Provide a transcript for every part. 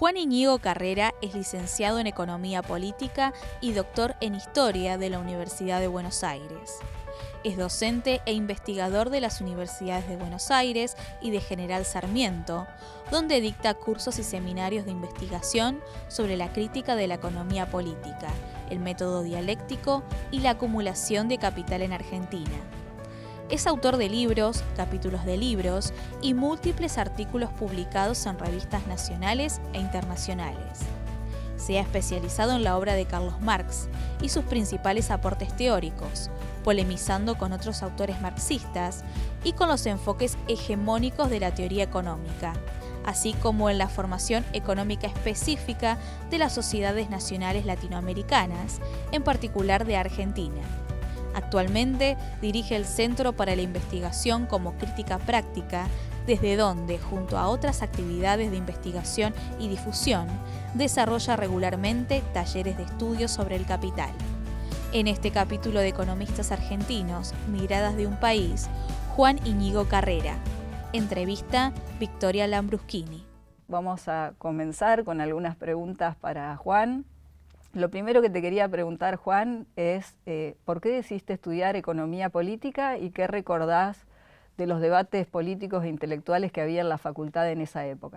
Juan Íñigo Carrera es licenciado en Economía Política y doctor en Historia de la Universidad de Buenos Aires. Es docente e investigador de las Universidades de Buenos Aires y de General Sarmiento, donde dicta cursos y seminarios de investigación sobre la crítica de la economía política, el método dialéctico y la acumulación de capital en Argentina. Es autor de libros, capítulos de libros y múltiples artículos publicados en revistas nacionales e internacionales. Se ha especializado en la obra de Carlos Marx y sus principales aportes teóricos, polemizando con otros autores marxistas y con los enfoques hegemónicos de la teoría económica, así como en la formación económica específica de las sociedades nacionales latinoamericanas, en particular de Argentina. Actualmente dirige el Centro para la Investigación como Crítica Práctica, desde donde, junto a otras actividades de investigación y difusión, desarrolla regularmente talleres de estudio sobre el capital. En este capítulo de Economistas Argentinos, Miradas de un País, Juan Íñigo Carrera. Entrevista Victoria Lambruschini. Vamos a comenzar con algunas preguntas para Juan. Lo primero que te quería preguntar, Juan, es ¿por qué decidiste estudiar Economía Política y qué recordás de los debates políticos e intelectuales que había en la facultad en esa época?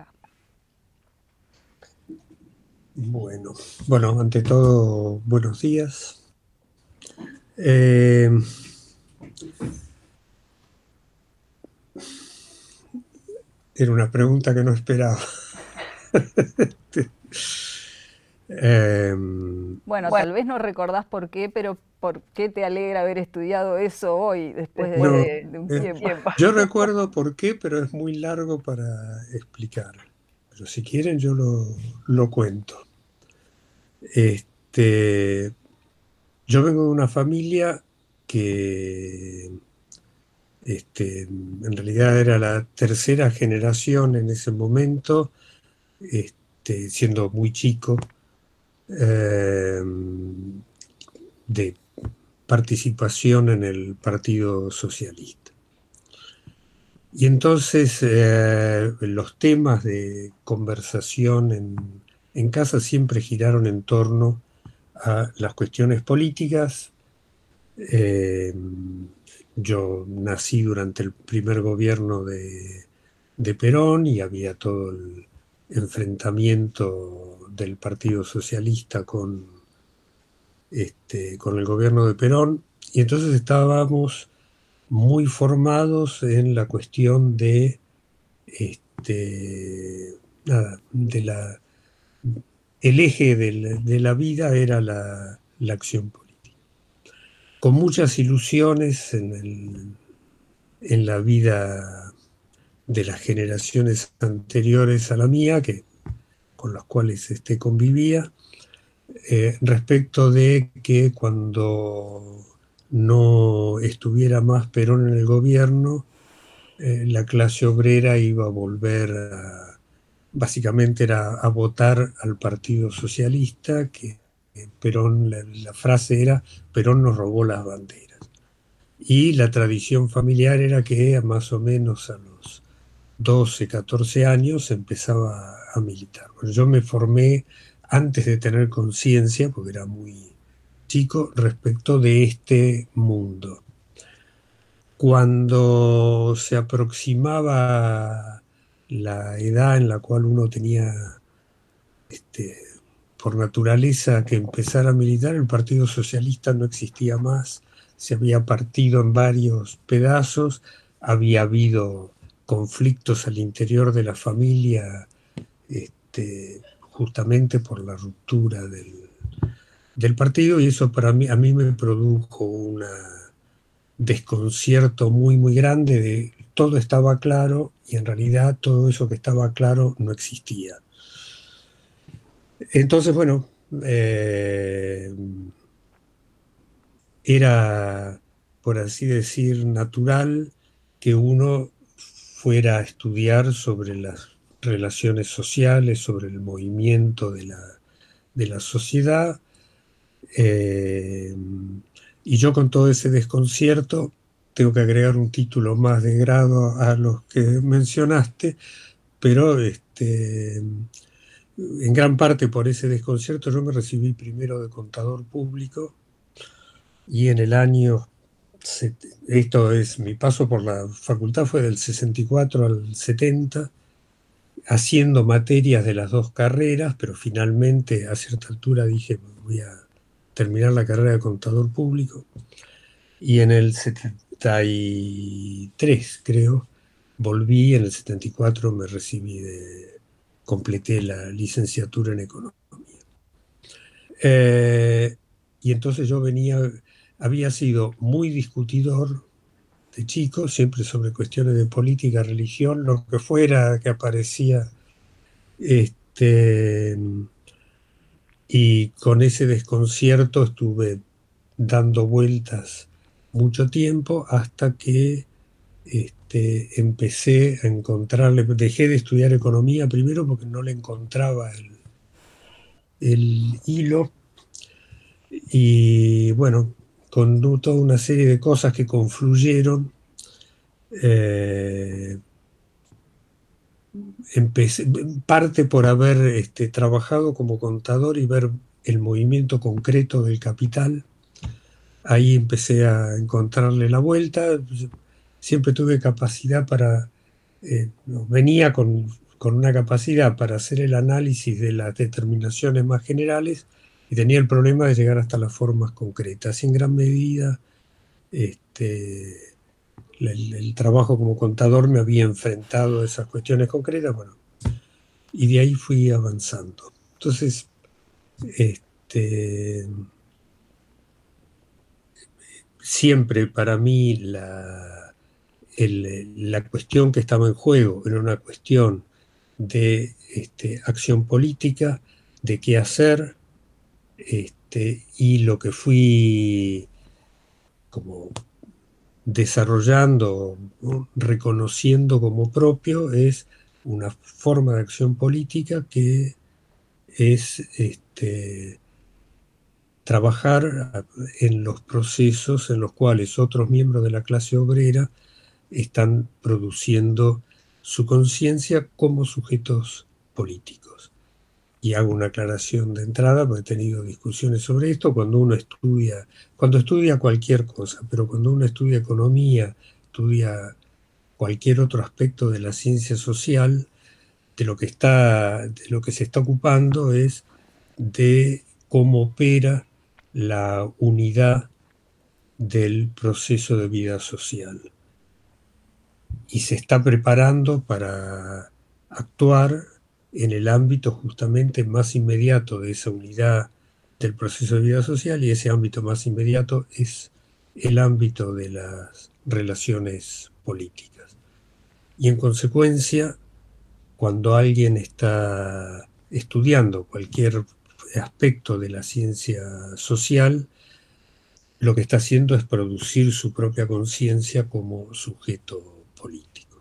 Bueno, ante todo, buenos días. Era una pregunta que no esperaba. Bueno, tal vez no recordás por qué, pero ¿por qué te alegra haber estudiado eso hoy, después de un tiempo? Yo recuerdo por qué, pero es muy largo para explicar. Pero si quieren yo lo cuento. Yo vengo de una familia que en realidad era la tercera generación en ese momento, siendo muy chico, de participación en el Partido Socialista. Y entonces los temas de conversación en casa siempre giraron en torno a las cuestiones políticas. Yo nací durante el primer gobierno de Perón y había todo el enfrentamiento del Partido Socialista con el gobierno de Perón, y entonces estábamos muy formados en la cuestión de el eje de la vida era la acción política. Con muchas ilusiones en la vida de las generaciones anteriores a la mía, con las cuales convivía, respecto de que cuando no estuviera más Perón en el gobierno, la clase obrera iba a volver básicamente era a votar al Partido Socialista, que Perón, la frase era: Perón nos robó las banderas. Y la tradición familiar era que más o menos a los 12, 14 años empezaba a militar. Bueno, yo me formé antes de tener conciencia, porque era muy chico, respecto de este mundo. Cuando se aproximaba la edad en la cual uno tenía por naturaleza que empezar a militar, el Partido Socialista no existía más, se había partido en varios pedazos, había habido conflictos al interior de la familia, justamente por la ruptura del partido, y eso a mí me produjo un desconcierto muy, muy grande de todo estaba claro y en realidad todo eso que estaba claro no existía. Entonces, bueno, era, por así decir, natural que uno fuera a estudiar sobre las relaciones sociales, sobre el movimiento de la sociedad, y yo, con todo ese desconcierto, tengo que agregar un título más de grado a los que mencionaste, pero en gran parte por ese desconcierto, yo me recibí primero de contador público y en el año, esto es, mi paso por la facultad fue del 64 al 70, haciendo materias de las dos carreras, pero finalmente a cierta altura dije, voy a terminar la carrera de contador público. Y en el 73, creo, volví, en el 74 me recibí completé la licenciatura en economía. Y entonces yo había sido muy discutidor de chico, siempre sobre cuestiones de política, religión, lo que fuera que aparecía. Y con ese desconcierto estuve dando vueltas mucho tiempo hasta que empecé a encontrarle, dejé de estudiar economía primero porque no le encontraba el hilo, y bueno, con toda una serie de cosas que confluyeron, empecé, parte por haber trabajado como contador y ver el movimiento concreto del capital. Ahí empecé a encontrarle la vuelta. Siempre tuve capacidad venía con una capacidad para hacer el análisis de las determinaciones más generales y tenía el problema de llegar hasta las formas concretas. Y en gran medida, el trabajo como contador me había enfrentado a esas cuestiones concretas, bueno, y de ahí fui avanzando. Entonces, siempre para mí la cuestión que estaba en juego era una cuestión de acción política, de qué hacer, y lo que fui como desarrollando, ¿no?, reconociendo como propio, es una forma de acción política que es trabajar en los procesos en los cuales otros miembros de la clase obrera están produciendo su conciencia como sujetos políticos. Y hago una aclaración de entrada, porque he tenido discusiones sobre esto. Cuando estudia cualquier cosa, pero cuando uno estudia economía, estudia cualquier otro aspecto de la ciencia social, de lo que se está ocupando es de cómo opera la unidad del proceso de vida social. Y se está preparando para actuar en el ámbito justamente más inmediato de esa unidad del proceso de vida social, y ese ámbito más inmediato es el ámbito de las relaciones políticas. Y en consecuencia, cuando alguien está estudiando cualquier aspecto de la ciencia social, lo que está haciendo es producir su propia conciencia como sujeto político.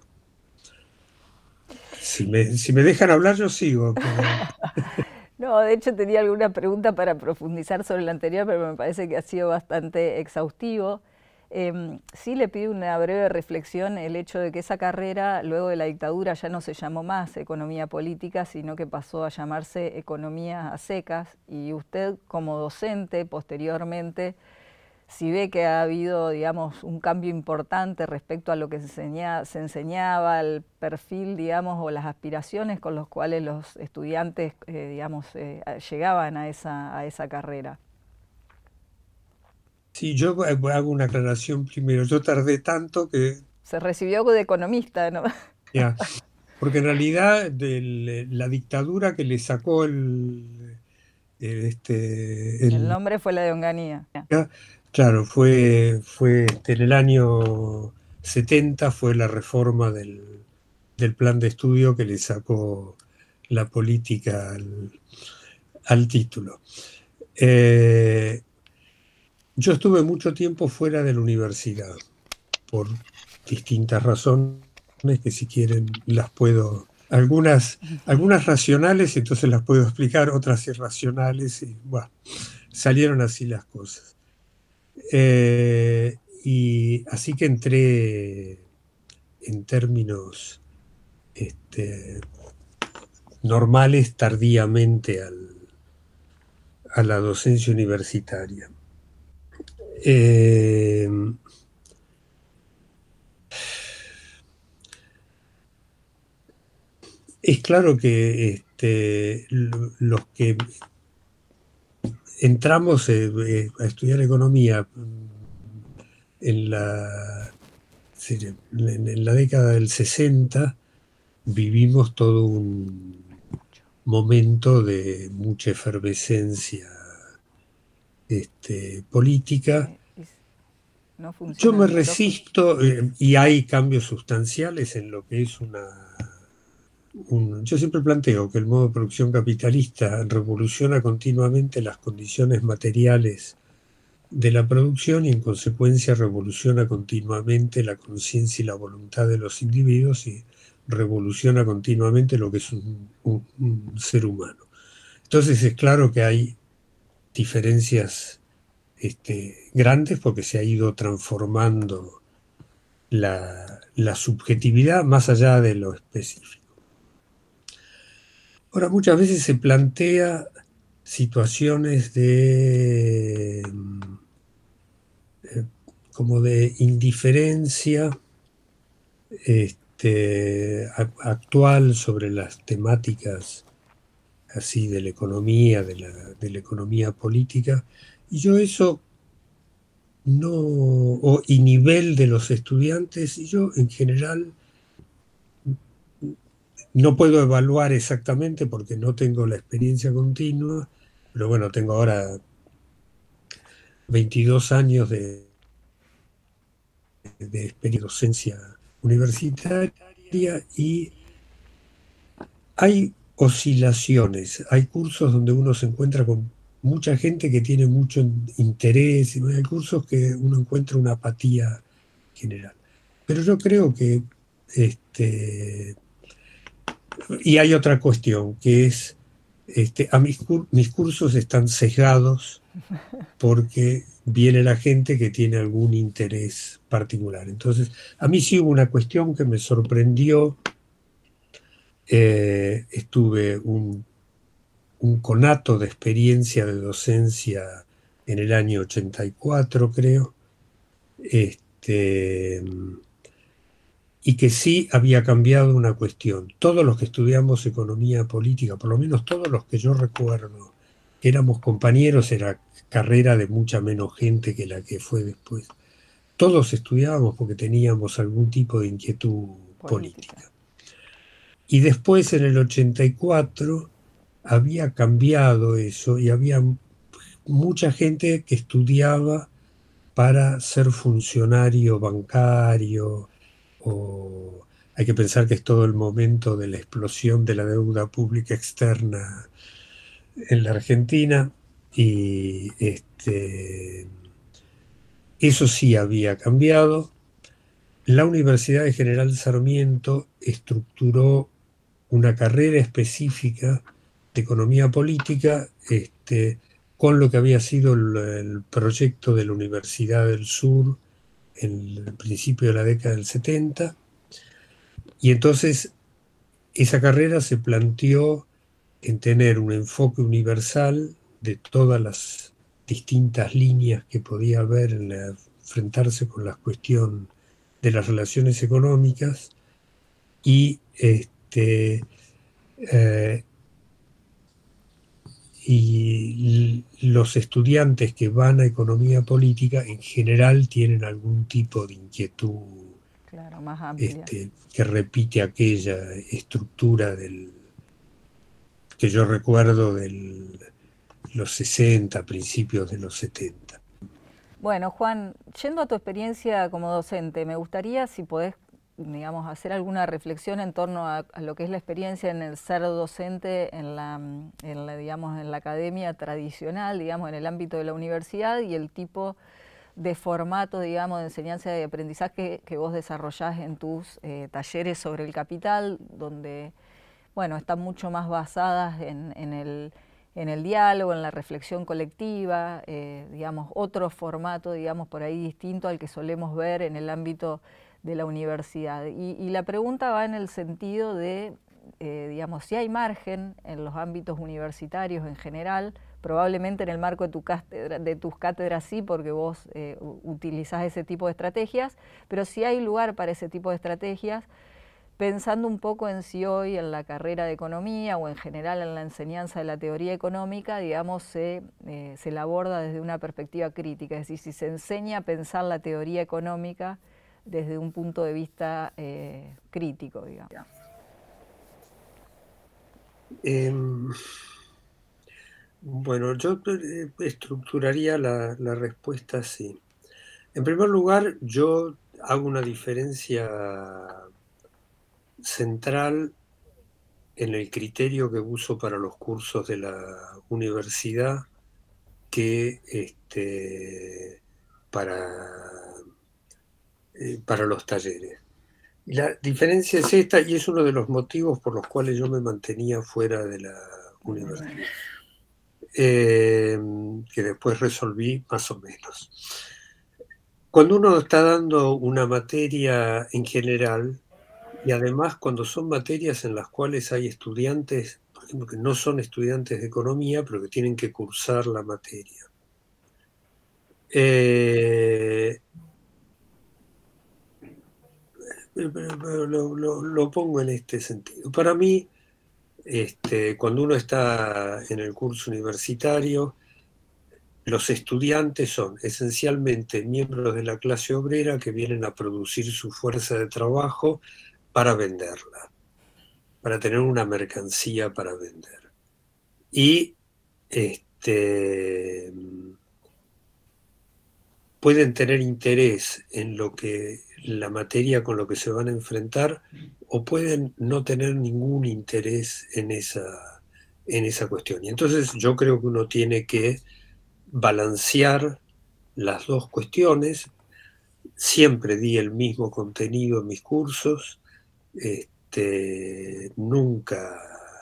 Si me dejan hablar, yo sigo. No, de hecho tenía alguna pregunta para profundizar sobre la anterior, pero me parece que ha sido bastante exhaustivo. Sí le pido una breve reflexión el hecho de que esa carrera, luego de la dictadura, ya no se llamó más economía política, sino que pasó a llamarse economía a secas, y usted como docente posteriormente, si ve que ha habido, digamos, un cambio importante respecto a lo que se enseñaba, el perfil, digamos, o las aspiraciones con los cuales los estudiantes, llegaban a esa carrera. Sí, yo hago una aclaración primero. Yo tardé tanto que... Se recibió de economista, ¿no? Ya, porque en realidad la dictadura que le sacó el nombre fue la de Onganía. Claro, fue en el año 70 fue la reforma del plan de estudio que le sacó la política al título. Yo estuve mucho tiempo fuera de la universidad por distintas razones que, si quieren, las puedo... Algunas racionales, entonces las puedo explicar, otras irracionales, y bueno, salieron así las cosas. Y así que entré en términos normales tardíamente a la docencia universitaria. Es claro que los que entramos a estudiar economía en la década del 60, vivimos todo un momento de mucha efervescencia política. No funciona. Yo me resisto, y hay cambios sustanciales en lo que es yo siempre planteo que el modo de producción capitalista revoluciona continuamente las condiciones materiales de la producción y en consecuencia revoluciona continuamente la conciencia y la voluntad de los individuos y revoluciona continuamente lo que es un ser humano. Entonces es claro que hay diferencias grandes porque se ha ido transformando la subjetividad más allá de lo específico. Ahora, muchas veces se plantea situaciones como de indiferencia actual sobre las temáticas así de la economía, de la economía política, y yo eso y nivel de los estudiantes, y yo en general no puedo evaluar exactamente porque no tengo la experiencia continua, pero bueno, tengo ahora 22 años de experiencia docencia universitaria y hay oscilaciones, hay cursos donde uno se encuentra con mucha gente que tiene mucho interés, y hay cursos que uno encuentra una apatía general. Pero yo creo que y hay otra cuestión, que es, mis cursos están sesgados porque viene la gente que tiene algún interés particular. Entonces, a mí sí hubo una cuestión que me sorprendió. Estuve un conato de experiencia de docencia en el año 84, creo. Y que sí había cambiado una cuestión. Todos los que estudiamos economía política, por lo menos todos los que yo recuerdo, éramos compañeros, era carrera de mucha menos gente que la que fue después. Todos estudiábamos porque teníamos algún tipo de inquietud política. Y después, en el 84, había cambiado eso y había mucha gente que estudiaba para ser funcionario bancario, o hay que pensar que es todo el momento de la explosión de la deuda pública externa en la Argentina, y eso sí había cambiado. La Universidad de General Sarmiento estructuró una carrera específica de economía política con lo que había sido el proyecto de la Universidad del Sur en el principio de la década del 70, y entonces esa carrera se planteó en tener un enfoque universal de todas las distintas líneas que podía haber en enfrentarse con la cuestión de las relaciones económicas, y y los estudiantes que van a economía política en general tienen algún tipo de inquietud, claro, más amplia, que repite aquella estructura que yo recuerdo de los 60, principios de los 70. Bueno, Juan, yendo a tu experiencia como docente, me gustaría si podés, digamos, hacer alguna reflexión en torno a lo que es la experiencia en el ser docente digamos, en la academia tradicional, digamos, en el ámbito de la universidad, y el tipo de formato, digamos, de enseñanza y aprendizaje que vos desarrollás en tus talleres sobre el capital, donde, bueno, están mucho más basadas en el diálogo, en la reflexión colectiva, digamos, otro formato, digamos, por ahí distinto al que solemos ver en el ámbito de la universidad. Y la pregunta va en el sentido de digamos, si hay margen en los ámbitos universitarios en general, probablemente en el marco de tus cátedras sí, porque vos utilizás ese tipo de estrategias, pero si hay lugar para ese tipo de estrategias, pensando un poco en si hoy en la carrera de economía o en general en la enseñanza de la teoría económica, digamos, se la aborda desde una perspectiva crítica, es decir, si se enseña a pensar la teoría económica desde un punto de vista crítico, digamos. Bueno, yo estructuraría la respuesta así. En primer lugar, yo hago una diferencia central en el criterio que uso para los cursos de la universidad que para los talleres. Y la diferencia es esta, y es uno de los motivos por los cuales yo me mantenía fuera de la universidad, que después resolví más o menos. Cuando uno está dando una materia en general, y además cuando son materias en las cuales hay estudiantes, por ejemplo, que no son estudiantes de economía, pero que tienen que cursar la materia, lo pongo en este sentido. Para mí, cuando uno está en el curso universitario, los estudiantes son esencialmente miembros de la clase obrera que vienen a producir su fuerza de trabajo para venderla, para tener una mercancía para vender. Y pueden tener interés en lo que la materia con lo que se van a enfrentar, o pueden no tener ningún interés en esa cuestión. Y entonces yo creo que uno tiene que balancear las dos cuestiones. Siempre di el mismo contenido en mis cursos, nunca,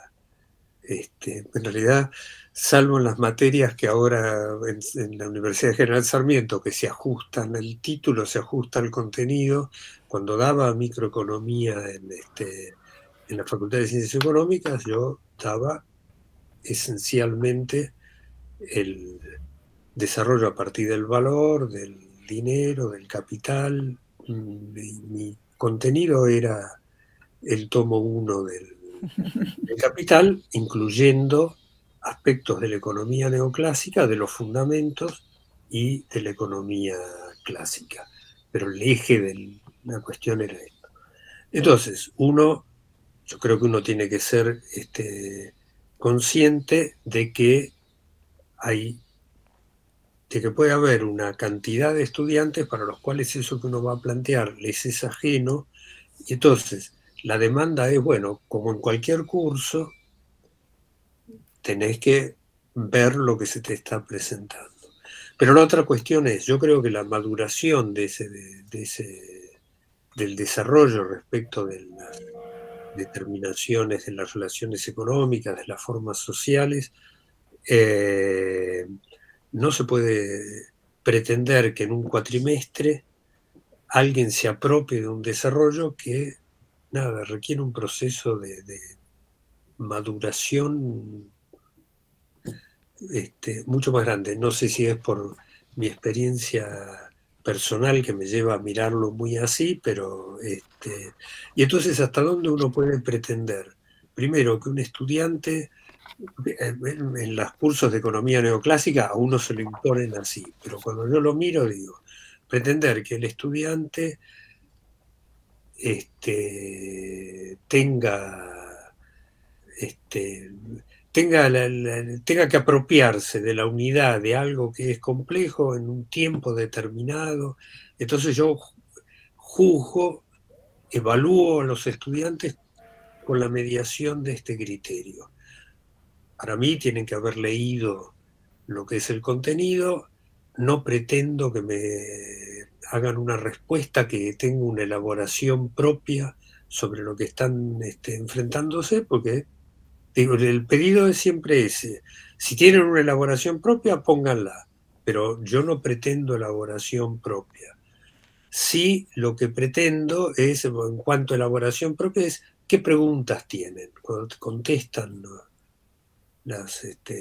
en realidad, salvo en las materias que ahora en la Universidad General Sarmiento, que se ajustan al título, se ajusta al contenido. Cuando daba microeconomía en la Facultad de Ciencias Económicas, yo daba esencialmente el desarrollo a partir del valor, del dinero, del capital. Mi contenido era el tomo 1 del Capital, incluyendo aspectos de la economía neoclásica, de los fundamentos y de la economía clásica. Pero el eje de la cuestión era esto. Entonces, yo creo que uno tiene que ser consciente de que puede haber una cantidad de estudiantes para los cuales eso que uno va a plantear les es ajeno, y entonces la demanda es, bueno, como en cualquier curso, tenés que ver lo que se te está presentando. Pero la otra cuestión es, yo creo que la maduración del desarrollo respecto de las determinaciones de las relaciones económicas, de las formas sociales, no se puede pretender que en un cuatrimestre alguien se apropie de un desarrollo que, requiere un proceso de maduración mucho más grande. No sé si es por mi experiencia personal que me lleva a mirarlo muy así, pero y entonces, ¿hasta dónde uno puede pretender? Primero, que un estudiante en los cursos de economía neoclásica a uno se lo imponen así, pero cuando yo lo miro digo, pretender que el estudiante tenga que apropiarse de la unidad de algo que es complejo en un tiempo determinado. Entonces yo juzgo, evalúo a los estudiantes con la mediación de este criterio. Para mí tienen que haber leído lo que es el contenido. No pretendo que me hagan una respuesta que tenga una elaboración propia sobre lo que están enfrentándose, porque digo, el pedido es siempre ese. Si tienen una elaboración propia, pónganla, pero yo no pretendo elaboración propia. Sí, lo que pretendo es, en cuanto a elaboración propia, es ¿qué preguntas tienen? Cuando te contestan las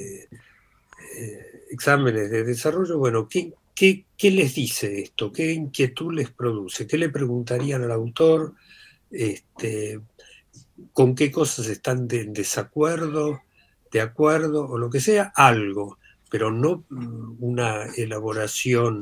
exámenes de desarrollo, bueno, ¿qué les dice esto? ¿Qué inquietud les produce? ¿Qué le preguntarían al autor? ¿Con qué cosas están en desacuerdo, de acuerdo, o lo que sea? Algo, pero no una elaboración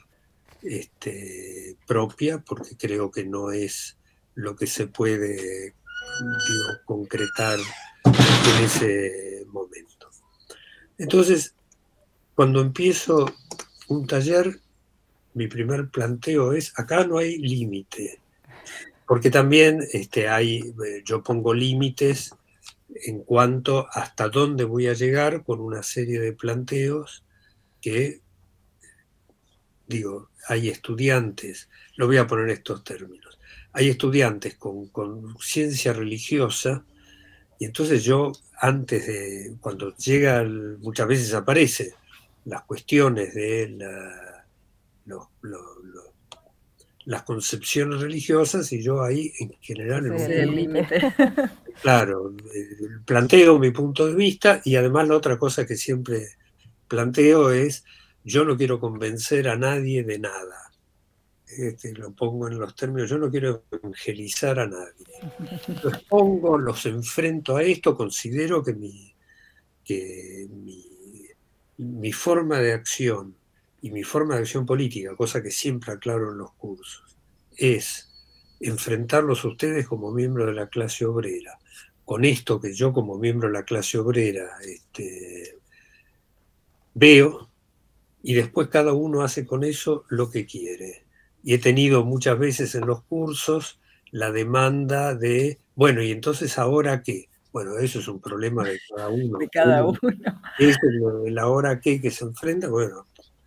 propia, porque creo que no es lo que se puede, digo, concretar en ese momento. Entonces, cuando empiezo un taller, mi primer planteo es, acá no hay límite, porque también yo pongo límites en cuanto hasta dónde voy a llegar con una serie de planteos que, digo, hay estudiantes, lo voy a poner en estos términos, hay estudiantes con conciencia religiosa, y entonces yo, cuando llega, muchas veces aparece las cuestiones de las concepciones religiosas, y yo ahí en general Ese es el límite. Claro, planteo mi punto de vista, y además la otra cosa que siempre planteo es, yo no quiero convencer a nadie de nada. Lo pongo en los términos, yo no quiero evangelizar a nadie. Los pongo, los enfrento a esto, considero que mi forma de acción y mi forma de acción política, cosa que siempre aclaro en los cursos, es enfrentarlos a ustedes como miembros de la clase obrera, con esto que yo como miembro de la clase obrera veo, y después cada uno hace con eso lo que quiere. Y he tenido muchas veces en los cursos la demanda de, bueno, ¿y entonces ahora qué? Bueno, eso es un problema de cada uno. De cada uno. Es el ahora qué que se enfrenta, bueno.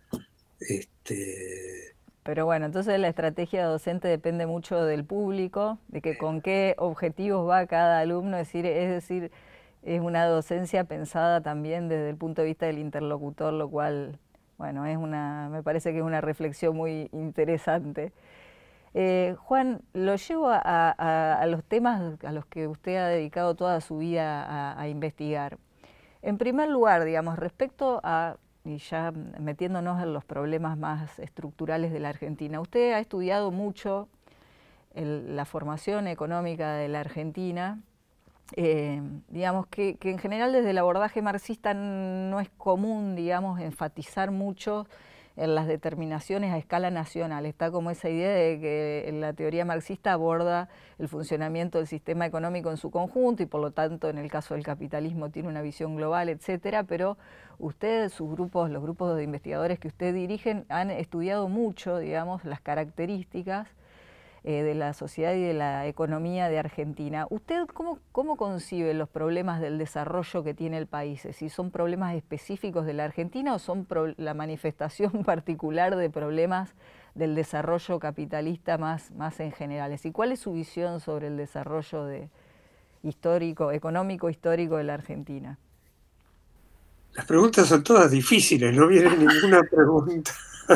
Pero bueno, entonces la estrategia docente depende mucho del público, de que con qué objetivos va cada alumno, es decir, es una docencia pensada también desde el punto de vista del interlocutor, lo cual, bueno, me parece que es una reflexión muy interesante. Juan, lo llevo a los temas a los que usted ha dedicado toda su vida a investigar. En primer lugar, digamos, respecto a, y ya metiéndonos en los problemas más estructurales de la Argentina, usted ha estudiado mucho la formación económica de la Argentina, digamos que en general desde el abordaje marxista no es común, digamos, enfatizar mucho en las determinaciones a escala nacional. Está como esa idea de que la teoría marxista aborda el funcionamiento del sistema económico en su conjunto y por lo tanto en el caso del capitalismo tiene una visión global, etcétera, pero ustedes, los grupos de investigadores que usted dirigen han estudiado mucho, digamos, las características de la sociedad y de la economía de Argentina. ¿Usted cómo concibe los problemas del desarrollo que tiene el país? ¿Si son problemas específicos de la Argentina o son la manifestación particular de problemas del desarrollo capitalista más en general? ¿Y cuál es su visión sobre el desarrollo económico histórico de la Argentina? Las preguntas son todas difíciles, no viene ninguna pregunta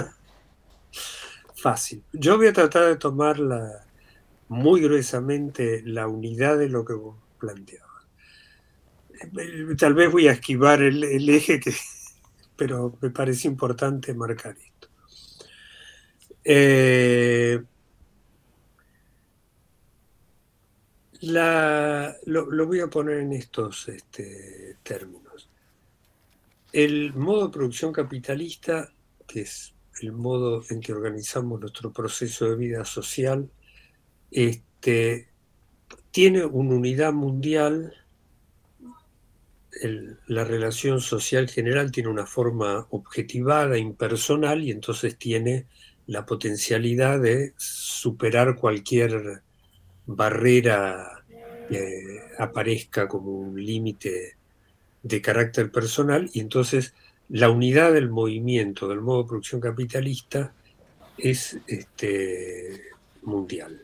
fácil. Yo voy a tratar de tomar muy gruesamente la unidad de lo que vos planteabas. Tal vez voy a esquivar el eje, pero me parece importante marcar esto. Lo voy a poner en estos términos. El modo de producción capitalista, que es el modo en que organizamos nuestro proceso de vida social, tiene una unidad mundial. La relación social general tiene una forma objetivada, impersonal, y entonces tiene la potencialidad de superar cualquier barrera que aparezca como un límite de carácter personal, y entonces la unidad del movimiento, del modo de producción capitalista, es mundial.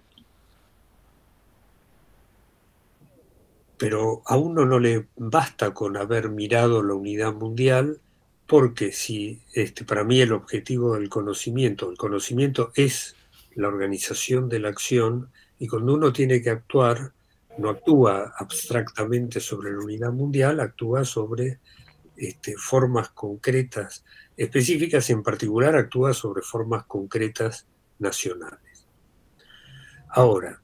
Pero a uno no le basta con haber mirado la unidad mundial, porque para mí el objetivo del conocimiento, el conocimiento es la organización de la acción, y cuando uno tiene que actuar, no actúa abstractamente sobre la unidad mundial, actúa sobre formas concretas específicas y en particular actúa sobre formas concretas nacionales. Ahora,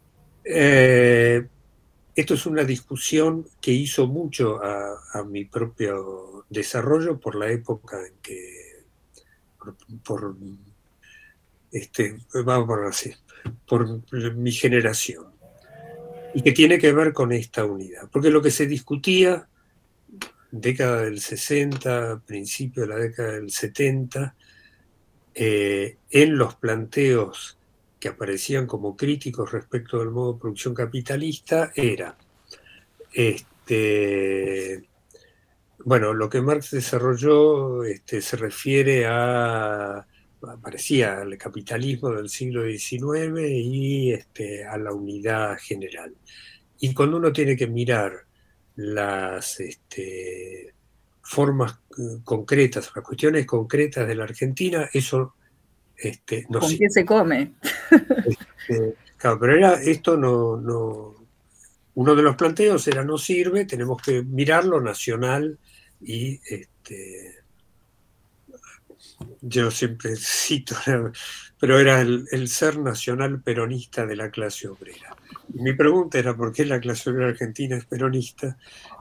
esto es una discusión que hizo mucho a mi propio desarrollo por la época en que, vamos a ponerlo así, por mi generación, y que tiene que ver con esta unidad. Porque lo que se discutía, década del 60, principio de la década del 70, en los planteos que aparecían como críticos respecto del modo de producción capitalista, era bueno, lo que Marx desarrolló se refiere parecía al capitalismo del siglo XIX y a la unidad general. Y cuando uno tiene que mirar las formas concretas, las cuestiones concretas de la Argentina, eso no ¿Con sirve. qué se come? Claro, pero esto no. Uno de los planteos era no sirve, tenemos que mirar lo nacional y yo siempre cito, pero era el ser nacional peronista de la clase obrera. Y mi pregunta era por qué la clase obrera argentina es peronista.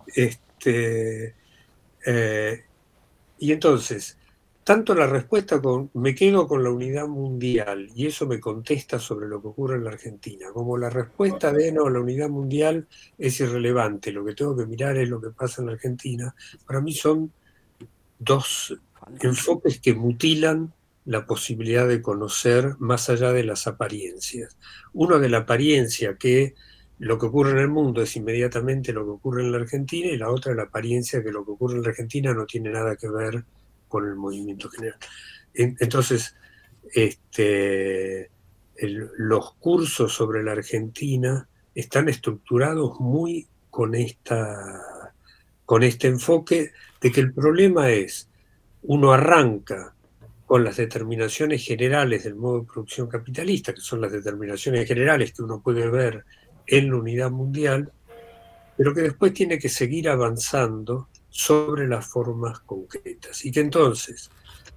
Y entonces, tanto la respuesta me quedo con la unidad mundial y eso me contesta sobre lo que ocurre en la Argentina, como la respuesta de no, la unidad mundial es irrelevante, lo que tengo que mirar es lo que pasa en la Argentina, para mí son dos enfoques que mutilan la posibilidad de conocer más allá de las apariencias. Uno de la apariencia que lo que ocurre en el mundo es inmediatamente lo que ocurre en la Argentina, y la otra la apariencia que lo que ocurre en la Argentina no tiene nada que ver con el movimiento general. Entonces, los cursos sobre la Argentina están estructurados muy con este enfoque de que el problema es, uno arranca con las determinaciones generales del modo de producción capitalista, que son las determinaciones generales que uno puede ver en la unidad mundial, pero que después tiene que seguir avanzando sobre las formas concretas. Y que entonces,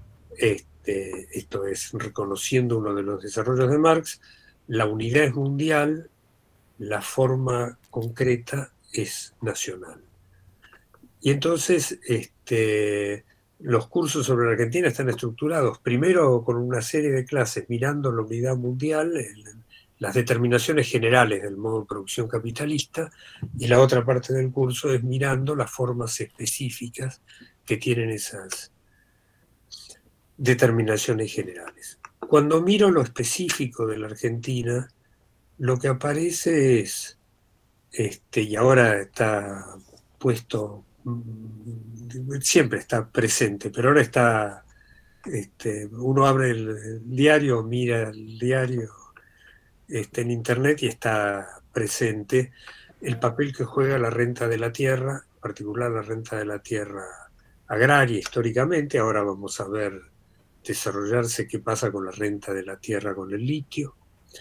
esto es reconociendo uno de los desarrollos de Marx, la unidad es mundial, la forma concreta es nacional. Y entonces, los cursos sobre la Argentina están estructurados primero con una serie de clases mirando la unidad mundial, las determinaciones generales del modo de producción capitalista, y la otra parte del curso es mirando las formas específicas que tienen esas determinaciones generales. Cuando miro lo específico de la Argentina, lo que aparece es, y ahora está puesto, siempre está presente, pero ahora está, uno abre el diario, mira el diario en internet y está presente el papel que juega la renta de la tierra, en particular la renta de la tierra agraria históricamente. Ahora vamos a ver desarrollarse qué pasa con la renta de la tierra con el litio,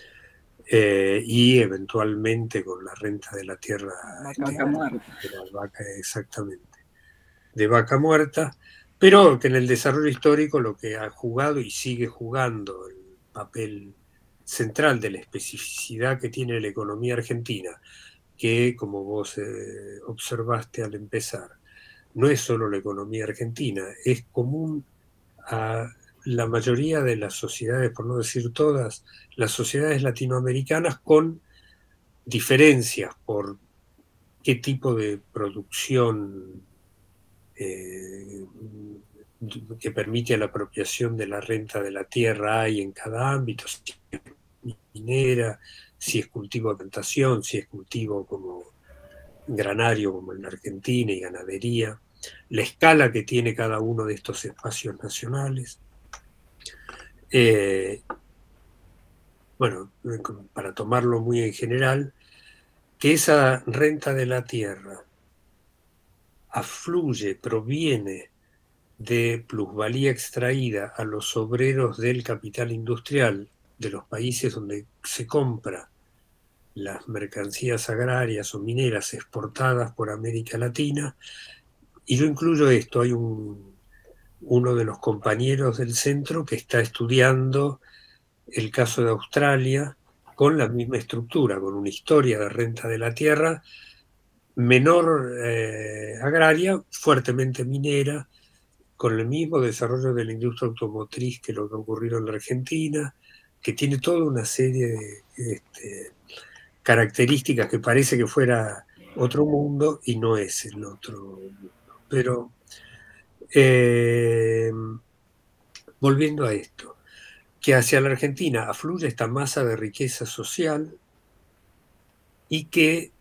y eventualmente con la renta de la tierra Vaca muerta. de la vaca, exactamente, de vaca muerta, pero que en el desarrollo histórico lo que ha jugado y sigue jugando el papel central de la especificidad que tiene la economía argentina, que como vos observaste al empezar, no es solo la economía argentina, es común a la mayoría de las sociedades, por no decir todas, las sociedades latinoamericanas, con diferencias por qué tipo de producción que permite la apropiación de la renta de la tierra hay en cada ámbito, si es minera, si es cultivo de plantación, si es cultivo como granario como en la Argentina y ganadería, la escala que tiene cada uno de estos espacios nacionales. Bueno, para tomarlo muy en general, que esa renta de la tierra afluye, proviene de plusvalía extraída a los obreros del capital industrial de los países donde se compra las mercancías agrarias o mineras exportadas por América Latina. Y yo incluyo esto, hay uno de los compañeros del centro que está estudiando el caso de Australia con la misma estructura, con una historia de renta de la tierra menor agraria, fuertemente minera, con el mismo desarrollo de la industria automotriz que lo que ha ocurrido en la Argentina, que tiene toda una serie de características que parece que fuera otro mundo y no es el otro mundo. Pero volviendo a esto, que hacia la Argentina afluye esta masa de riqueza social y que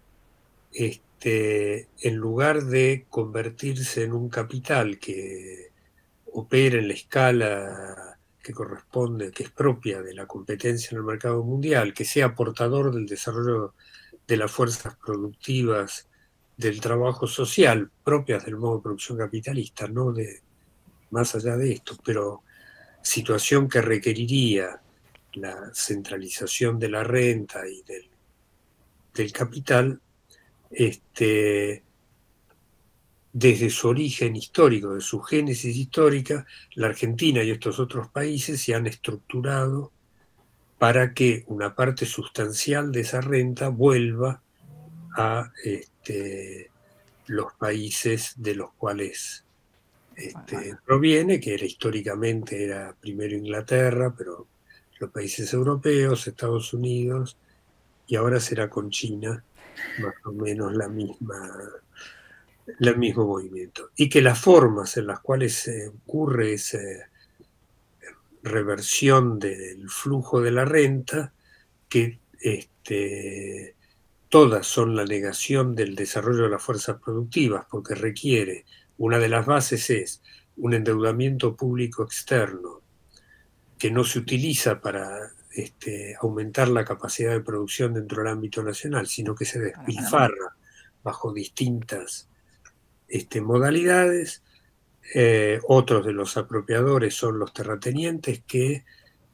en lugar de convertirse en un capital que opera en la escala que corresponde, que es propia de la competencia en el mercado mundial, que sea portador del desarrollo de las fuerzas productivas del trabajo social propias del modo de producción capitalista, no de más allá de esto, pero situación que requeriría la centralización de la renta y del capital, desde su origen histórico, de su génesis histórica, la Argentina y estos otros países se han estructurado para que una parte sustancial de esa renta vuelva a los países de los cuales proviene, que históricamente era primero Inglaterra, pero los países europeos, Estados Unidos, y ahora será con China, más o menos el mismo movimiento. Y que las formas en las cuales ocurre esa reversión del flujo de la renta, que todas son la negación del desarrollo de las fuerzas productivas, porque requiere, una de las bases es un endeudamiento público externo que no se utiliza para aumentar la capacidad de producción dentro del ámbito nacional, sino que se despilfarra bajo distintas modalidades. Otros de los apropiadores son los terratenientes, que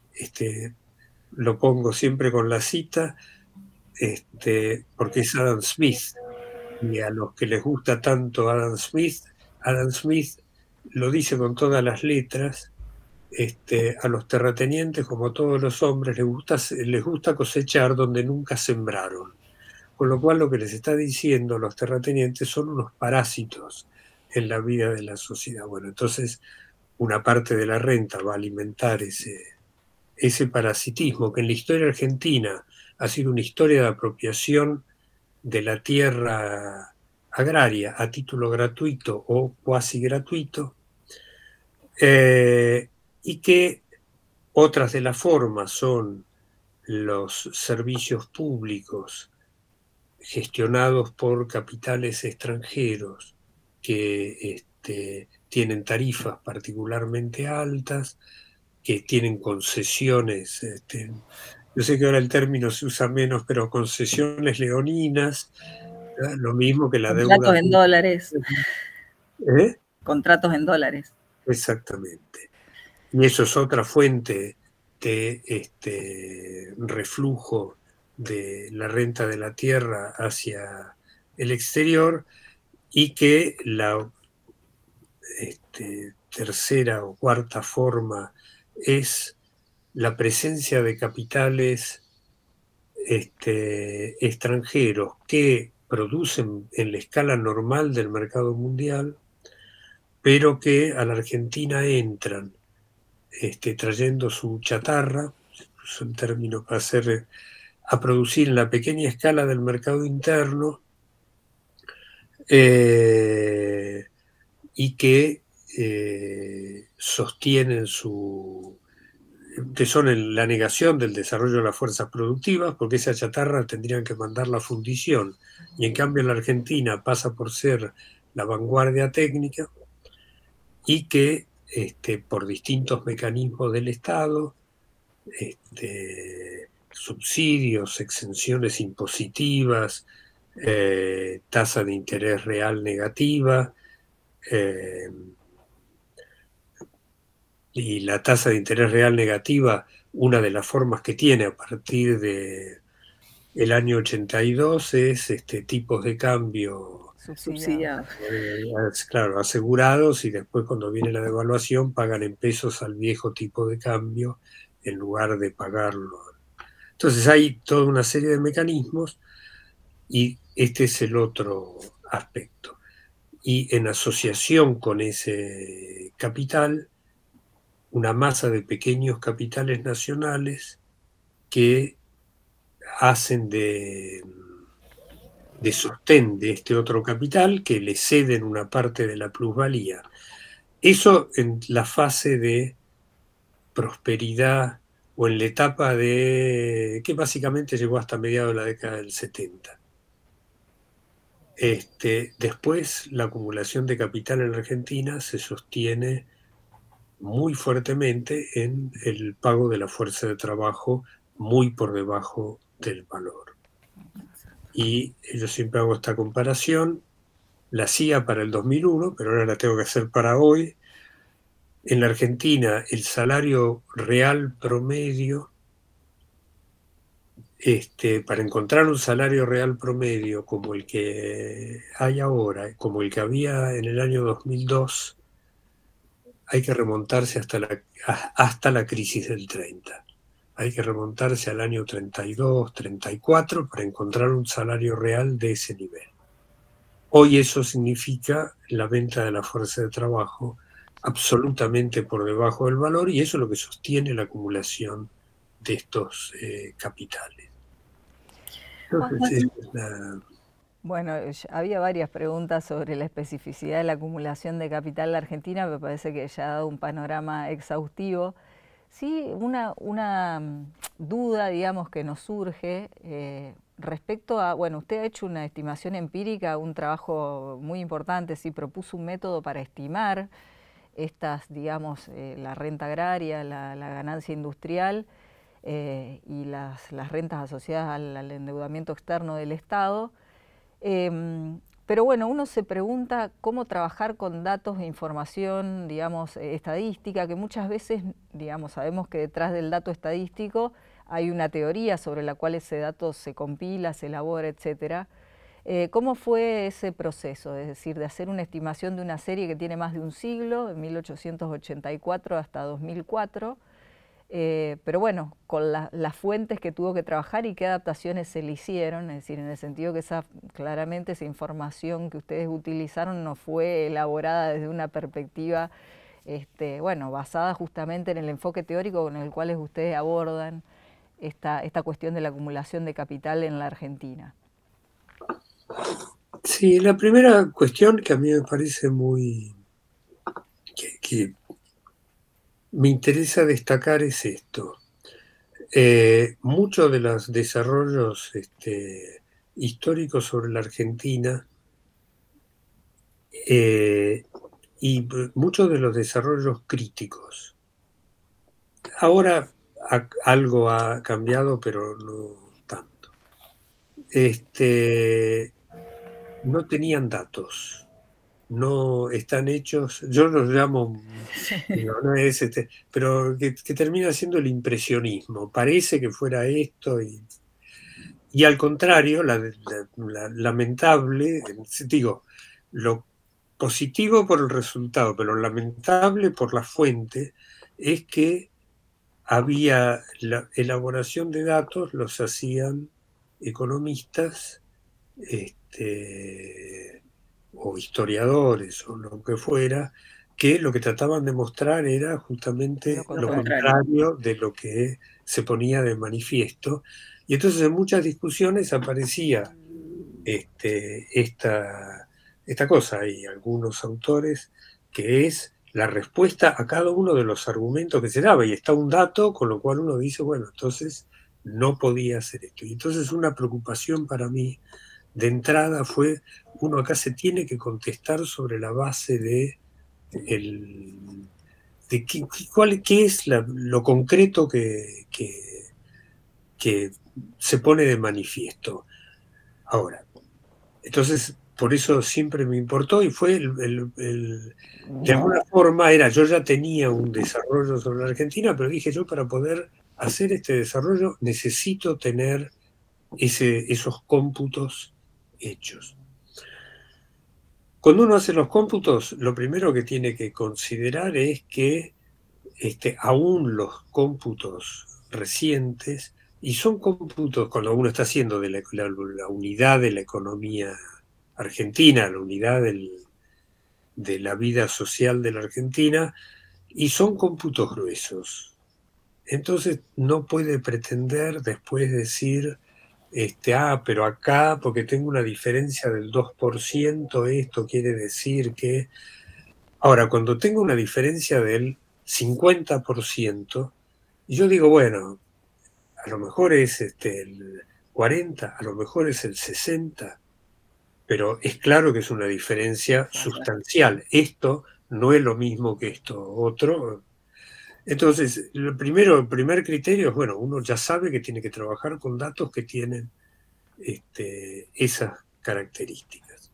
lo pongo siempre con la cita, porque es Adam Smith, y a los que les gusta tanto Adam Smith lo dice con todas las letras. A los terratenientes, como a todos los hombres, les gusta cosechar donde nunca sembraron. Con lo cual lo que les está diciendo los terratenientes son unos parásitos en la vida de la sociedad. Bueno, entonces una parte de la renta va a alimentar ese parasitismo, que en la historia argentina ha sido una historia de apropiación de la tierra agraria a título gratuito o cuasi gratuito, y que otras de las formas son los servicios públicos gestionados por capitales extranjeros que tienen tarifas particularmente altas, que tienen concesiones, yo sé que ahora el término se usa menos, pero concesiones leoninas, lo mismo que la deuda. Contratos en dólares. ¿Eh? Contratos en dólares. Exactamente. Y eso es otra fuente de reflujo de la renta de la tierra hacia el exterior, y que la tercera o cuarta forma es la presencia de capitales extranjeros que producen en la escala normal del mercado mundial, pero que a la Argentina entran trayendo su chatarra, es un término para hacer, a producir en la pequeña escala del mercado interno, y que sostienen que son la negación del desarrollo de las fuerzas productivas, porque esa chatarra tendrían que mandarla a fundición, y en cambio la Argentina pasa por ser la vanguardia técnica, y que por distintos mecanismos del Estado, subsidios, exenciones impositivas, tasa de interés real negativa, y la tasa de interés real negativa, una de las formas que tiene a partir de el año 82 es tipos de cambio, subsidiados. claro, asegurados, y después cuando viene la devaluación pagan en pesos al viejo tipo de cambio en lugar de pagarlo. Entonces hay toda una serie de mecanismos y este es el otro aspecto. Y en asociación con ese capital, una masa de pequeños capitales nacionales que hacen de sostén de este otro capital, que le ceden una parte de la plusvalía. Eso en la fase de prosperidad o en la etapa de que básicamente llegó hasta mediados de la década del 70. Después la acumulación de capital en Argentina se sostiene muy fuertemente en el pago de la fuerza de trabajo muy por debajo del valor. Y yo siempre hago esta comparación, la hacía para el 2001, pero ahora la tengo que hacer para hoy. En la Argentina el salario real promedio, para encontrar un salario real promedio como el que hay ahora, como el que había en el año 2002, hay que remontarse hasta la crisis del 30. Hay que remontarse al año 32, 34 para encontrar un salario real de ese nivel. Hoy eso significa la venta de la fuerza de trabajo absolutamente por debajo del valor, y eso es lo que sostiene la acumulación de estos capitales. Entonces, Bueno, había varias preguntas sobre la especificidad de la acumulación de capital en la Argentina, me parece que ya ha dado un panorama exhaustivo. Sí, una duda, digamos, que nos surge respecto a, bueno, usted ha hecho una estimación empírica, un trabajo muy importante, sí, propuso un método para estimar estas, digamos, la renta agraria, la ganancia industrial y las rentas asociadas al endeudamiento externo del Estado. Pero bueno, uno se pregunta cómo trabajar con datos e información, digamos, estadística, que muchas veces, digamos, sabemos que detrás del dato estadístico hay una teoría sobre la cual ese dato se compila, se elabora, etcétera. ¿Cómo fue ese proceso? Es decir, de hacer una estimación de una serie que tiene más de un siglo, de 1884 hasta 2004, pero bueno, con las fuentes que tuvo que trabajar y qué adaptaciones se le hicieron, es decir, en el sentido que claramente esa información que ustedes utilizaron no fue elaborada desde una perspectiva bueno, basada justamente en el enfoque teórico con el cual ustedes abordan esta cuestión de la acumulación de capital en la Argentina. Sí, la primera cuestión que a mí me parece muy... que me interesa destacar es esto. Muchos de los desarrollos históricos sobre la Argentina y muchos de los desarrollos críticos. Ahora algo ha cambiado, pero no tanto. No tenían datos. No están hechos, yo los llamo, no es pero que termina siendo el impresionismo. Parece que fuera esto y al contrario, lamentable, digo, lo positivo por el resultado, pero lamentable por la fuente, es que había la elaboración de datos, los hacían economistas, o historiadores o lo que fuera, que lo que trataban de mostrar era justamente lo contrario de lo que se ponía de manifiesto. Y entonces en muchas discusiones aparecía esta cosa, y algunos autores, que es la respuesta a cada uno de los argumentos que se daba, y está un dato, con lo cual uno dice, bueno, entonces no podía hacer esto. Y entonces una preocupación para mí de entrada fue, uno acá se tiene que contestar sobre la base de qué es lo concreto que se pone de manifiesto. Ahora, entonces, por eso siempre me importó, y fue de alguna forma yo ya tenía un desarrollo sobre la Argentina, pero dije yo, para poder hacer este desarrollo necesito tener esos cómputos hechos. Cuando uno hace los cómputos, lo primero que tiene que considerar es que aún los cómputos recientes, y son cómputos cuando uno está haciendo de la unidad de la economía argentina, la unidad de la vida social de la Argentina, y son cómputos gruesos. Entonces no puede pretender después decir, pero acá, porque tengo una diferencia del 2%, esto quiere decir que... Ahora, cuando tengo una diferencia del 50%, yo digo, bueno, a lo mejor es el 40, a lo mejor es el 60, pero es claro que es una diferencia sustancial. Esto no es lo mismo que esto otro. Entonces, el primer criterio es, bueno, uno ya sabe que tiene que trabajar con datos que tienen esas características.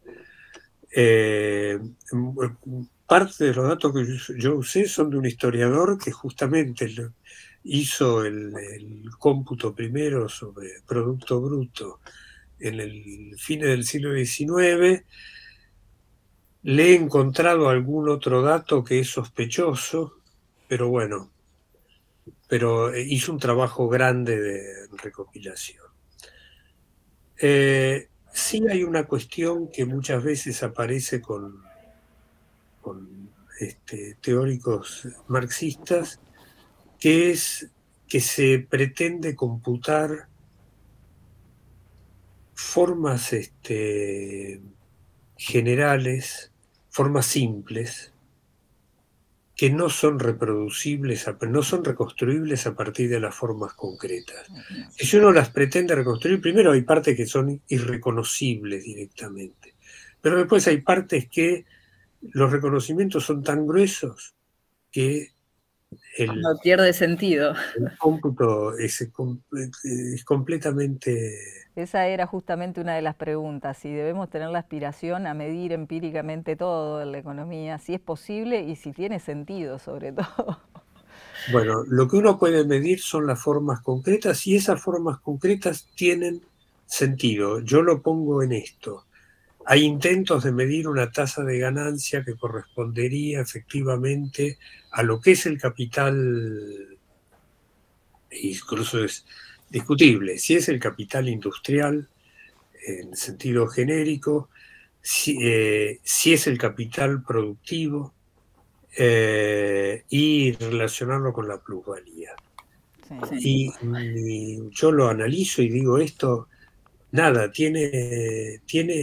Parte de los datos que yo usé son de un historiador que justamente hizo el cómputo primero sobre Producto Bruto en el fines del siglo XIX. Le he encontrado algún otro dato que es sospechoso, pero bueno, hizo un trabajo grande de recopilación. Sí hay una cuestión que muchas veces aparece con teóricos marxistas, que es que se pretende computar formas generales, formas simples, que no son reproducibles, no son reconstruibles a partir de las formas concretas. Si uno las pretende reconstruir, primero hay partes que son irreconocibles directamente, pero después hay partes que los reconocimientos son tan gruesos que no pierde sentido. El cómputo es completamente... Esa era justamente una de las preguntas, si debemos tener la aspiración a medir empíricamente todo en la economía, si es posible y si tiene sentido sobre todo. Bueno, lo que uno puede medir son las formas concretas y esas formas concretas tienen sentido. Yo lo pongo en esto. Hay intentos de medir una tasa de ganancia que correspondería efectivamente a lo que es el capital, incluso es discutible, si es el capital industrial en sentido genérico, si es el capital productivo y relacionarlo con la plusvalía. Sí. Y yo lo analizo y digo esto, nada, tiene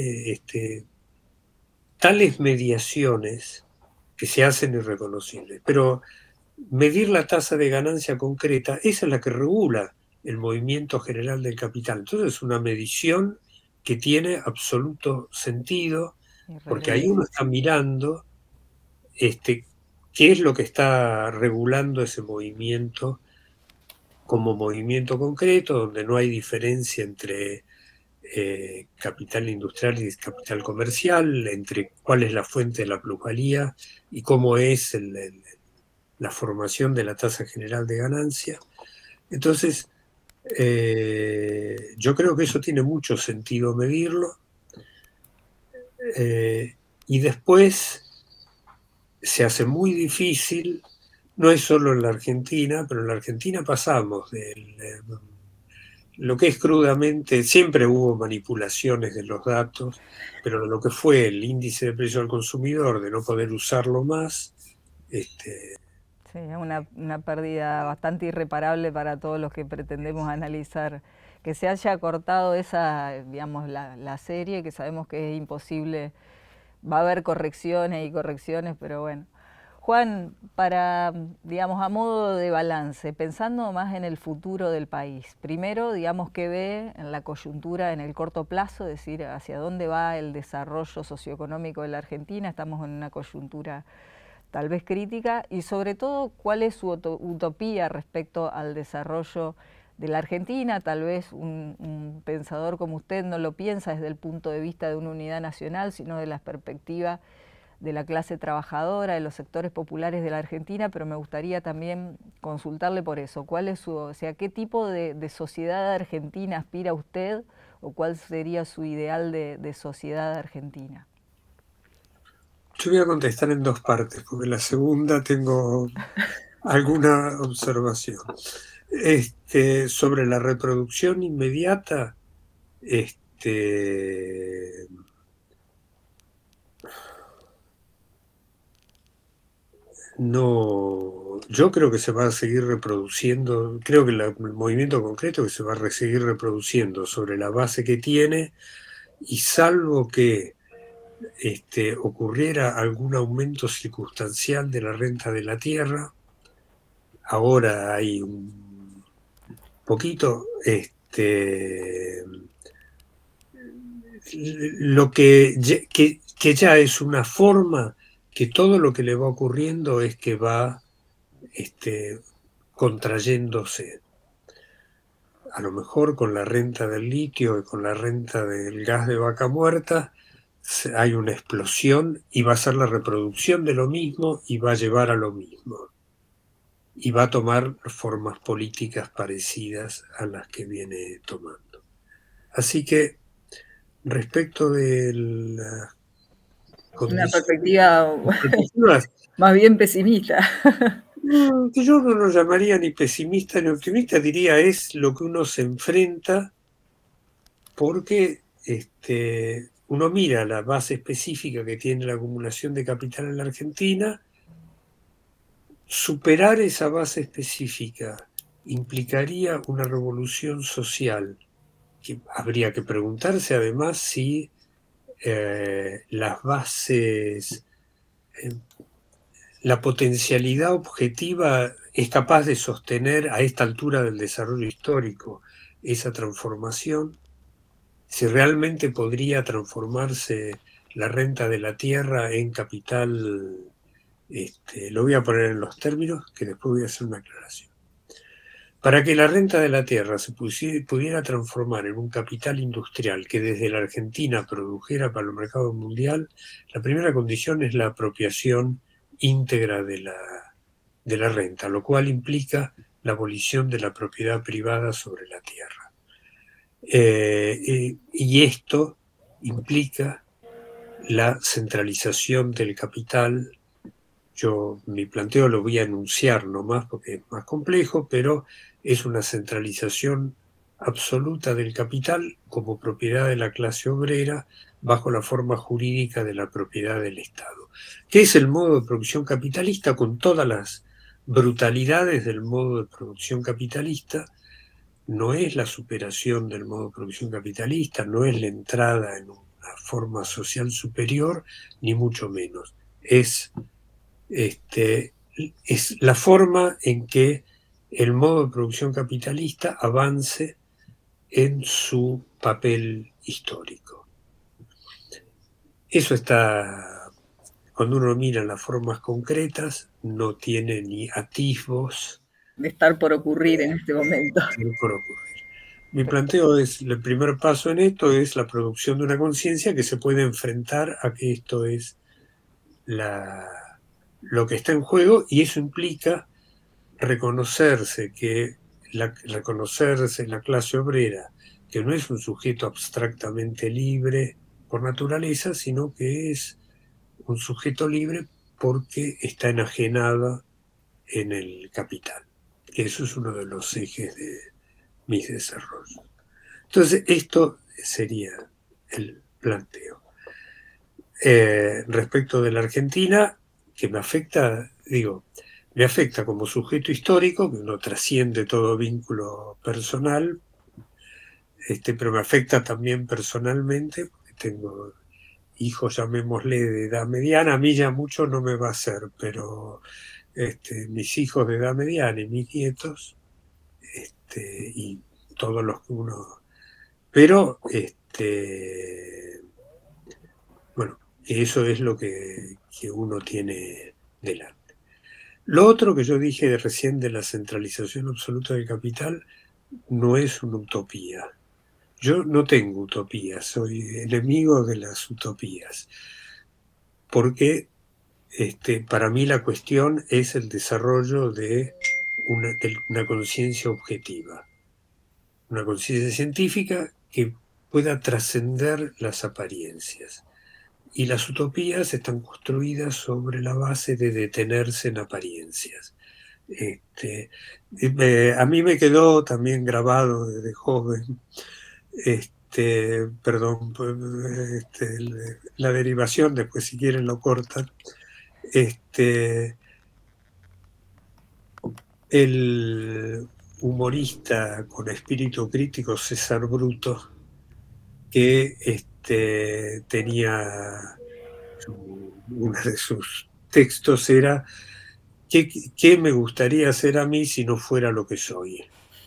tales mediaciones que se hacen irreconocibles, pero medir la tasa de ganancia concreta, esa es la que regula el movimiento general del capital. Entonces es una medición que tiene absoluto sentido, porque ahí uno está mirando qué es lo que está regulando ese movimiento como movimiento concreto, donde no hay diferencia entre capital industrial y capital comercial, entre cuál es la fuente de la plusvalía y cómo es la formación de la tasa general de ganancia. Entonces, yo creo que eso tiene mucho sentido medirlo. Y después se hace muy difícil, no es solo en la Argentina, pero en la Argentina pasamos de lo que es crudamente, siempre hubo manipulaciones de los datos, pero lo que fue el índice de precio al consumidor, de no poder usarlo más, Sí, es una pérdida bastante irreparable para todos los que pretendemos analizar. Que se haya cortado esa, digamos, la serie, que sabemos que es imposible, va a haber correcciones y correcciones, pero bueno. Juan, para, digamos, a modo de balance, pensando más en el futuro del país, primero, digamos, ¿qué ve en la coyuntura en el corto plazo? Es decir, hacia dónde va el desarrollo socioeconómico de la Argentina. Estamos en una coyuntura tal vez crítica, y sobre todo, ¿cuál es su utopía respecto al desarrollo de la Argentina? Tal vez un pensador como usted no lo piensa desde el punto de vista de una unidad nacional, sino de la perspectiva de la clase trabajadora, de los sectores populares de la Argentina, pero me gustaría también consultarle por eso. ¿Cuál es o sea, qué tipo de sociedad argentina aspira usted o cuál sería su ideal de sociedad argentina? Yo voy a contestar en dos partes, porque la segunda tengo alguna observación. Sobre la reproducción inmediata, no, yo creo que se va a seguir reproduciendo, creo que el movimiento concreto que se va a seguir reproduciendo sobre la base que tiene, y salvo que ocurriera algún aumento circunstancial de la renta de la tierra, ahora hay un poquito, lo que ya es una forma, que todo lo que le va ocurriendo es que va contrayéndose. A lo mejor con la renta del litio y con la renta del gas de vaca muerta hay una explosión y va a ser la reproducción de lo mismo y va a llevar a lo mismo. Y va a tomar formas políticas parecidas a las que viene tomando. Así que, respecto de la una perspectiva más bien pesimista. Que yo no lo llamaría ni pesimista ni optimista, diría es lo que uno se enfrenta, porque uno mira la base específica que tiene la acumulación de capital en la Argentina. Superar esa base específica implicaría una revolución social, que habría que preguntarse además si las bases, la potencialidad objetiva es capaz de sostener a esta altura del desarrollo histórico esa transformación, si realmente podría transformarse la renta de la tierra en capital. Lo voy a poner en los términos, que después voy a hacer una aclaración. Para que la renta de la tierra se pudiera transformar en un capital industrial que desde la Argentina produjera para el mercado mundial, la primera condición es la apropiación íntegra de la renta, lo cual implica la abolición de la propiedad privada sobre la tierra. Y esto implica la centralización del capital. Yo mi planteo lo voy a enunciar nomás porque es más complejo, pero es una centralización absoluta del capital como propiedad de la clase obrera bajo la forma jurídica de la propiedad del Estado, que es el modo de producción capitalista con todas las brutalidades del modo de producción capitalista. No es la superación del modo de producción capitalista, no es la entrada en una forma social superior, ni mucho menos. Es la forma en que el modo de producción capitalista avance en su papel histórico. Eso está, cuando uno mira las formas concretas, no tiene ni atisbos de estar por ocurrir en este momento. Por ocurrir. Mi planteo es, el primer paso en esto es la producción de una conciencia que se puede enfrentar a que esto es lo que está en juego, y eso implica reconocerse la clase obrera, que no es un sujeto abstractamente libre por naturaleza, sino que es un sujeto libre porque está enajenado en el capital. Que eso es uno de los ejes de mis desarrollos. Entonces, esto sería el planteo. Respecto de la Argentina, que me afecta, me afecta como sujeto histórico, que no trasciende todo vínculo personal, pero me afecta también personalmente, porque tengo hijos, llamémosle, de edad mediana. A mí ya mucho no me va a hacer, pero mis hijos de edad mediana y mis nietos, y todos los que uno... Pero, bueno, eso es lo que uno tiene delante. Lo otro que yo dije recién de la centralización absoluta del capital no es una utopía. Yo no tengo utopías, soy enemigo de las utopías, porque para mí la cuestión es el desarrollo de una conciencia objetiva, una conciencia científica que pueda trascender las apariencias. Y las utopías están construidas sobre la base de detenerse en apariencias. A mí me quedó también grabado desde joven, perdón, la derivación, después si quieren lo cortan, el humorista con espíritu crítico César Bruto, que tenía uno de sus textos era ¿qué me gustaría hacer a mí si no fuera lo que soy?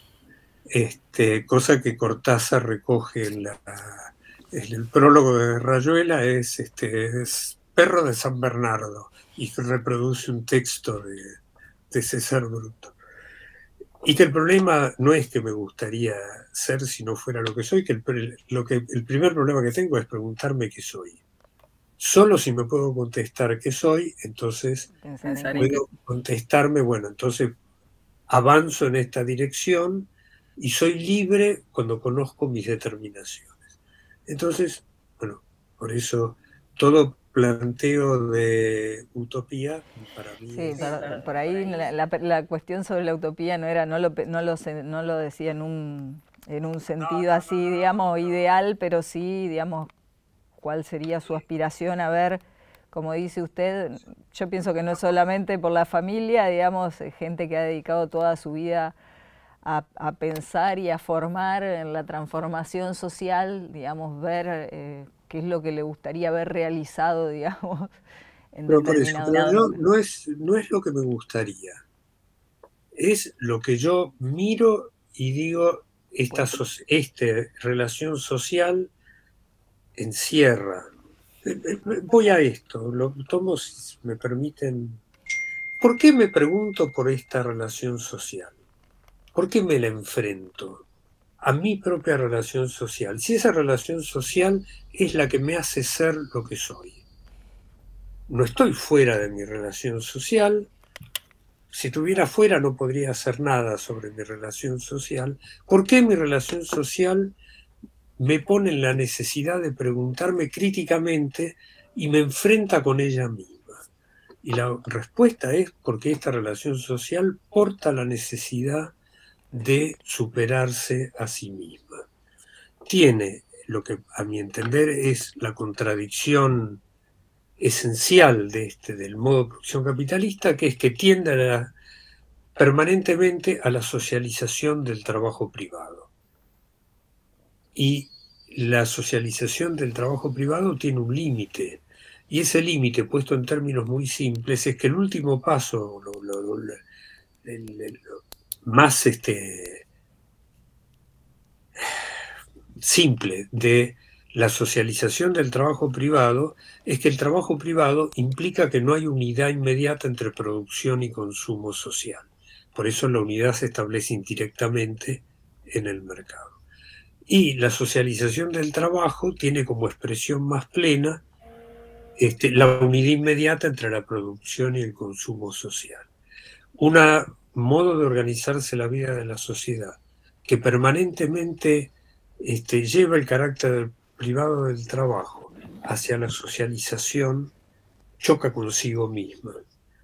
Cosa que Cortázar recoge en el prólogo de Rayuela, es Perro de San Bernardo, y que reproduce un texto de César Bruto. Y que el problema no es que me gustaría ser si no fuera lo que soy, que el primer problema que tengo es preguntarme qué soy. Solo si me puedo contestar qué soy, entonces puedo contestarme, bueno, entonces avanzo en esta dirección y soy libre cuando conozco mis determinaciones. Entonces, bueno, por eso todo planteo de utopía para mí sí, por ahí la cuestión sobre la utopía no lo decía en un sentido así, digamos, ideal, pero sí, digamos, cuál sería su aspiración a ver, como dice usted. Yo pienso que no solamente por la familia, digamos, gente que ha dedicado toda su vida a pensar y a formar en la transformación social, digamos, ver qué es lo que le gustaría ver realizado, digamos, en determinado momento. No es lo que me gustaría, es lo que yo miro y digo, esta relación social encierra. Voy a esto, lo tomo, si me permiten. ¿Por qué me pregunto por esta relación social? ¿Por qué me la enfrento a mi propia relación social? Si esa relación social es la que me hace ser lo que soy. No estoy fuera de mi relación social. Si estuviera fuera no podría hacer nada sobre mi relación social. ¿Por qué mi relación social me pone en la necesidad de preguntarme críticamente y me enfrenta con ella misma? Y la respuesta es porque esta relación social porta la necesidad de superarse a sí misma. Tiene lo que a mi entender es la contradicción esencial del modo de producción capitalista, que es que tiende permanentemente a la socialización del trabajo privado. Y la socialización del trabajo privado tiene un límite, y ese límite, puesto en términos muy simples, es que el último paso, más simple de la socialización del trabajo privado es que el trabajo privado implica que no hay unidad inmediata entre producción y consumo social. Por eso la unidad se establece indirectamente en el mercado. Y la socialización del trabajo tiene como expresión más plena la unidad inmediata entre la producción y el consumo social. Un modo de organizarse la vida de la sociedad que permanentemente lleva el carácter privado del trabajo hacia la socialización choca consigo misma.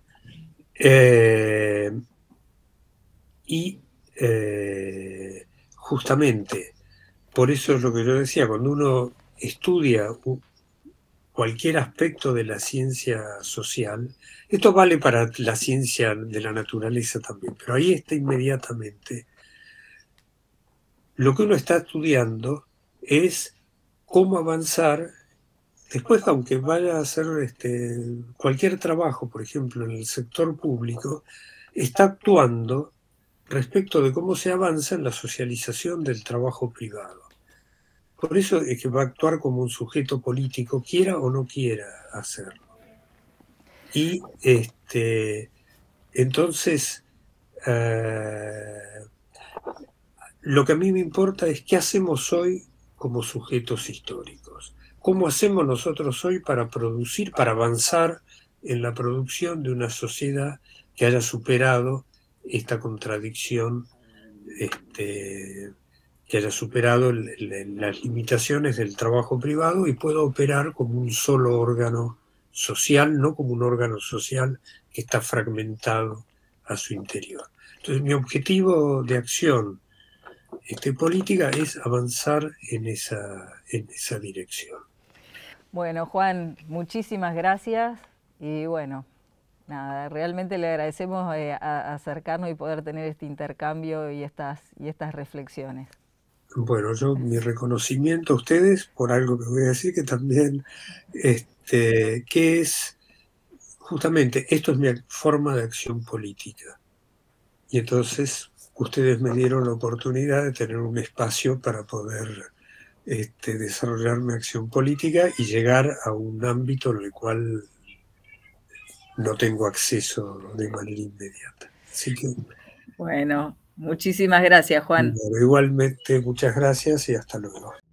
Justamente por eso es lo que yo decía, cuando uno estudia cualquier aspecto de la ciencia social, esto vale para la ciencia de la naturaleza también, pero ahí está inmediatamente. Lo que uno está estudiando es cómo avanzar. Después, aunque vaya a hacer cualquier trabajo, por ejemplo, en el sector público, está actuando respecto de cómo se avanza en la socialización del trabajo privado. Por eso es que va a actuar como un sujeto político, quiera o no quiera hacerlo. Y entonces, lo que a mí me importa es qué hacemos hoy como sujetos históricos. ¿Cómo hacemos nosotros hoy para producir, para avanzar en la producción de una sociedad que haya superado esta contradicción, que haya superado las limitaciones del trabajo privado y pueda operar como un solo órgano social, no como un órgano social que está fragmentado a su interior. Entonces, mi objetivo de acción política es avanzar en esa dirección. Bueno, Juan, muchísimas gracias y bueno, nada, realmente le agradecemos acercarnos y poder tener este intercambio y estas reflexiones. Bueno, mi reconocimiento a ustedes por algo que voy a decir que también, que es justamente, esto es mi forma de acción política. Y entonces ustedes me dieron la oportunidad de tener un espacio para poder desarrollar mi acción política y llegar a un ámbito en el cual no tengo acceso de manera inmediata. Así que, bueno, muchísimas gracias, Juan. Igualmente, muchas gracias y hasta luego.